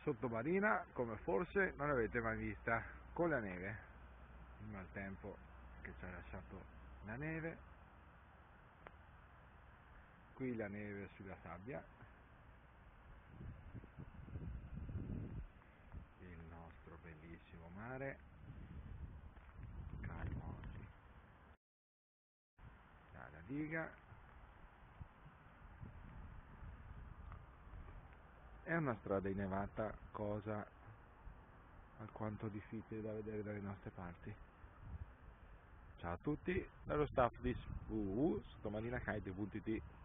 sottomarina come forse non l'avete mai vista, con la neve, il maltempo che ci ha lasciato la neve, qui la neve sulla sabbia, il nostro bellissimo mare, calmo oggi, dalla diga, è una strada innevata, cosa alquanto difficile da vedere dalle nostre parti. Ciao a tutti, dallo staff di www.sottomarinakite.it.